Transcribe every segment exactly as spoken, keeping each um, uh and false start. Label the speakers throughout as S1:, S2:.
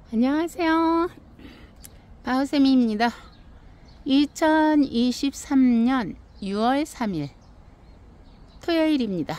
S1: 안녕하세요. 바우쌤입니다. 이천이십삼년 유월 삼일 토요일입니다.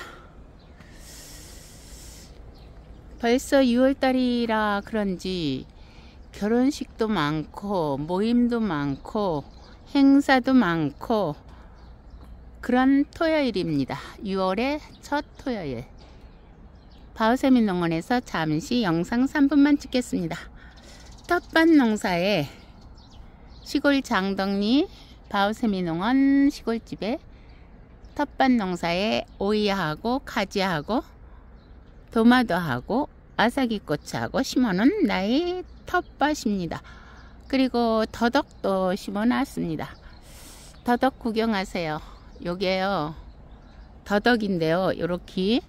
S1: 벌써 유월달이라 그런지 결혼식도 많고 모임도 많고 행사도 많고 그런 토요일입니다. 유월의 첫 토요일. 바우쌤이 농원에서 잠시 영상 삼 분만 찍겠습니다. 텃밭 농사에 시골 장덕리 바우쌤이 농원 시골집에 텃밭 농사에 오이하고 가지하고 도마도하고 아삭이꽃하고 심어놓은 나의 텃밭입니다. 그리고 더덕도 심어놨습니다. 더덕 구경하세요. 요게요 더덕인데요, 요렇게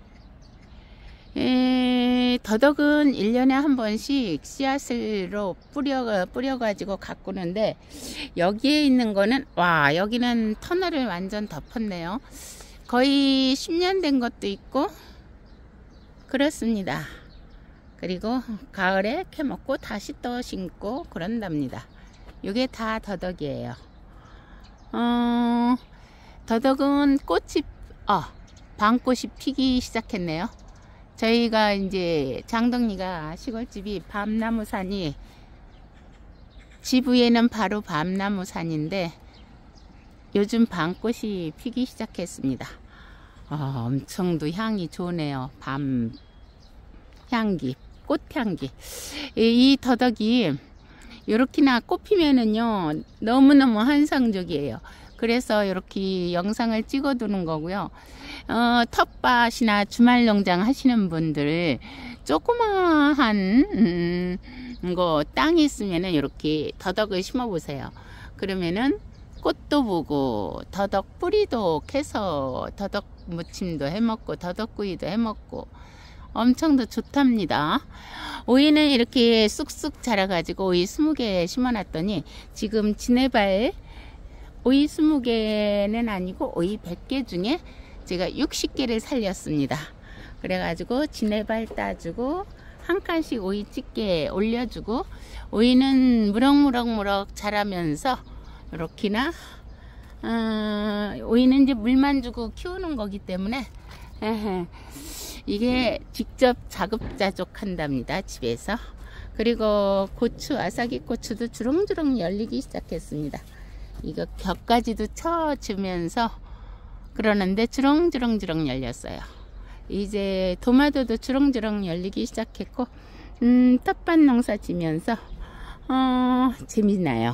S1: 에, 더덕은 일 년에 한 번씩 씨앗으로 뿌려, 뿌려가지고 가꾸는데, 여기에 있는 거는, 와, 여기는 터널을 완전 덮었네요. 거의 십 년 된 것도 있고, 그렇습니다. 그리고 가을에 캐먹고 다시 또 심고 그런답니다. 이게 다 더덕이에요. 어, 더덕은 꽃이, 어, 밤꽃이 피기 시작했네요. 저희가 이제 장덕리가 시골집이 밤나무산이 집 위에는 바로 밤나무산인데 요즘 밤꽃이 피기 시작했습니다. 어, 엄청도 향이 좋네요. 밤 향기, 꽃향기. 이 더덕이 요렇게나 꽃 피면은요 너무너무 환상적이에요. 그래서 이렇게 영상을 찍어 두는 거고요. 어, 텃밭이나 주말농장 하시는 분들 조그마한 음, 거 땅이 있으면은 이렇게 더덕을 심어 보세요. 그러면은 꽃도 보고 더덕 뿌리도 캐서 더덕 무침도 해먹고 더덕구이도 해먹고 엄청 더 좋답니다. 오이는 이렇게 쑥쑥 자라가지고 오이 스무 개 심어놨더니 지금 지네발 오이 스무 개는 아니고 오이 백 개 중에 제가 육십 개를 살렸습니다. 그래가지고 지네발 따주고 한 칸씩 오이 집게 올려주고 오이는 무럭무럭무럭 자라면서 이렇게나 어, 오이는 이제 물만 주고 키우는 거기 때문에 에헤, 이게 직접 자급자족 한답니다. 집에서. 그리고 고추, 아삭이 고추도 주렁주렁 열리기 시작했습니다. 이거 격까지도 쳐주면서 그러는데 주렁주렁주렁 열렸어요. 이제 도마도도 주렁주렁 열리기 시작했고 음, 텃밭 농사 지면서 어, 재미나요.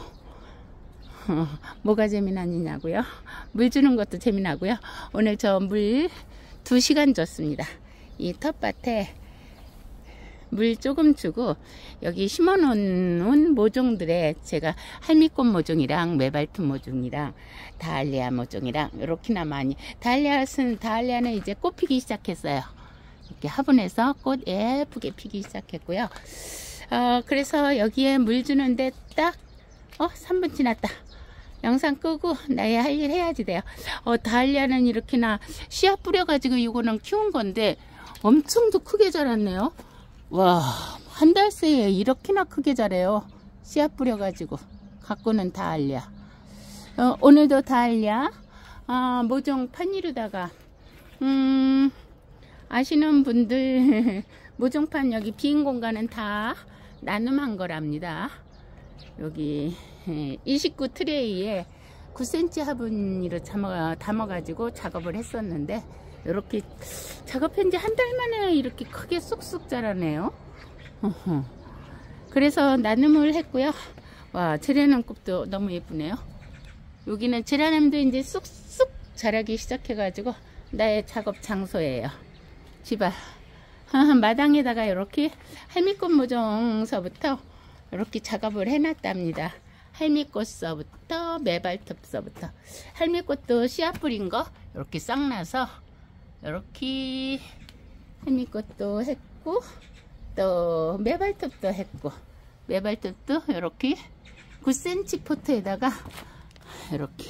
S1: 어, 뭐가 재미나냐고요? 물 주는 것도 재미나고요. 오늘 저 물 두 시간 줬습니다. 이 텃밭에 물 조금 주고 여기 심어 놓은 모종들에 제가 할미꽃 모종이랑 메발톱 모종이랑 다알리아 모종이랑 이렇게나 많이, 다알리아는 다알리아는 이제 꽃 피기 시작했어요. 이렇게 화분에서 꽃 예쁘게 피기 시작했고요. 어, 그래서 여기에 물 주는데 딱 어, 삼 분 지났다. 영상 끄고 나의 할 일 해야지 돼요. 어, 다알리아는 이렇게나 씨앗 뿌려가지고 이거는 키운 건데 엄청 더 크게 자랐네요. 와, 한 달 새에 이렇게나 크게 자라요. 씨앗 뿌려가지고 가꾸는 다알리아. 어, 오늘도 다알리아 어, 모종 판이루다가 음, 아시는 분들 모종판 여기 빈 공간은 다 나눔한 거랍니다. 여기 이십구 트레이에 구 센티미터 화분으로 담아, 담아가지고 작업을 했었는데 이렇게 작업한 지 한 달 만에 이렇게 크게 쑥쑥 자라네요. 그래서 나눔을 했고요. 와, 제라늄꽃도 너무 예쁘네요. 여기는 제라늄도 이제 쑥쑥 자라기 시작해가지고 나의 작업 장소예요. 집안 마당에다가 이렇게 할미꽃 모종서부터 이렇게 작업을 해놨답니다. 할미꽃서부터 메발톱서부터 할미꽃도 씨앗 뿌린 거 이렇게 싹 나서 이렇게 할미꽃도 했고 또 메발톱도 했고 메발톱도 이렇게 구 센티미터 포트에다가 이렇게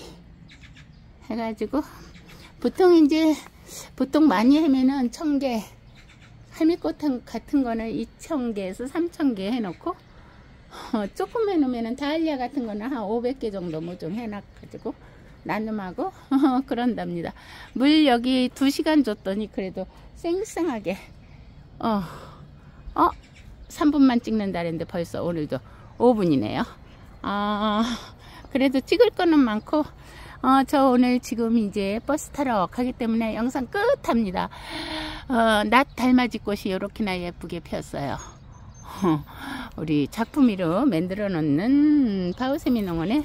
S1: 해가지고 보통 이제 보통 많이 하면은 천 개 할미꽃 같은 거는 이천 개에서 삼천 개 해놓고, 어, 조금 해놓으면 다알리아 같은 거는 한 오백 개 정도 모종 해놔가지고 나눔하고 그런답니다. 물 여기 두 시간 줬더니 그래도 쌩쌩하게 어, 어 삼 분만 찍는다는데 벌써 오늘도 오 분이네요. 아, 그래도 찍을 거는 많고, 어, 저 오늘 지금 이제 버스 타러 가기 때문에 영상 끝합니다. 어, 낫 달맞이 꽃이 이렇게나 예쁘게 폈어요. 우리 작품이로 만들어 놓는 바우세미 농원에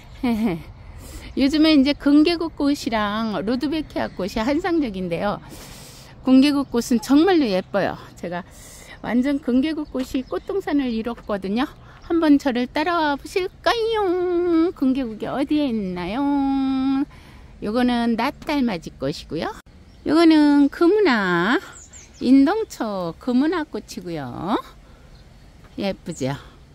S1: 요즘에 이제 금계국 꽃이랑 루드베키아 꽃이 한상적인데요. 금계국 꽃은 정말로 예뻐요. 제가 완전 금계국 꽃이 꽃동산을 이뤘거든요. 한번 저를 따라와 보실까요? 금계국이 어디에 있나요? 요거는 낫달맞이 꽃이고요. 요거는 금은화, 인동초 금은화 꽃이고요. 예쁘죠?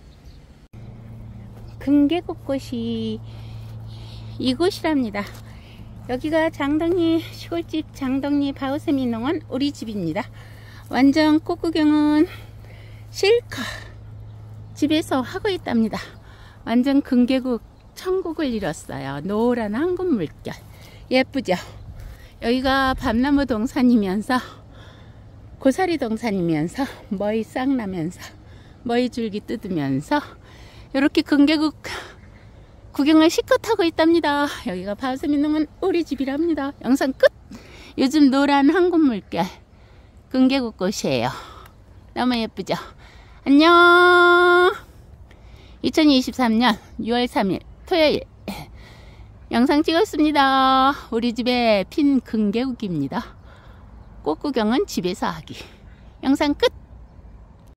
S1: 금계국 꽃이 이곳이랍니다. 여기가 장덕리 시골집 장덕리 바우세미 농원 우리 집입니다. 완전 꽃구경은 실컷 집에서 하고 있답니다. 완전 금계국 천국을 이뤘어요. 노란 황금 물결 예쁘죠? 여기가 밤나무 동산이면서 고사리 동산이면서 머위 싹 나면서 머위 줄기 뜯으면서 이렇게 금계국 구경을 실컷 하고 있답니다. 여기가 바우세미 농원 우리 집이랍니다. 영상 끝! 요즘 노란 황금 물결 금계국 꽃이에요. 너무 예쁘죠? 안녕. 이천이십삼 년 유월 삼일 토요일 영상 찍었습니다. 우리 집에 핀 금계국입니다. 꽃구경은 집에서 하기. 영상 끝.